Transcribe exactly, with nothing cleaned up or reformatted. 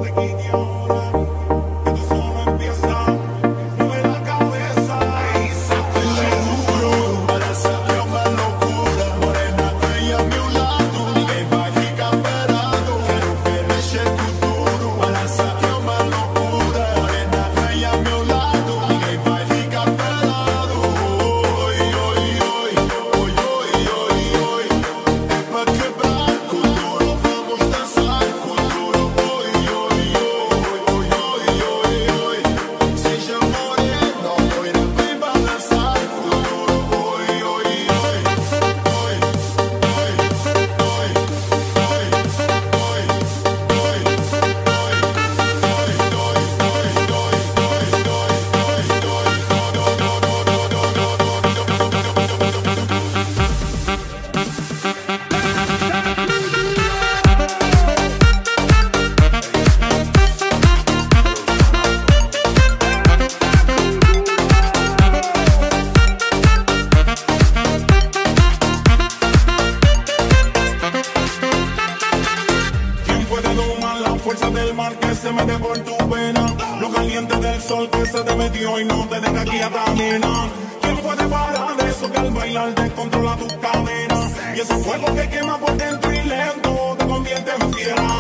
Y no te deja quieta, nena. ¿Quién puede parar eso que al bailar descontrola tus cadenas? Y ese fuego que quema por dentro y lento te convierte en fiera.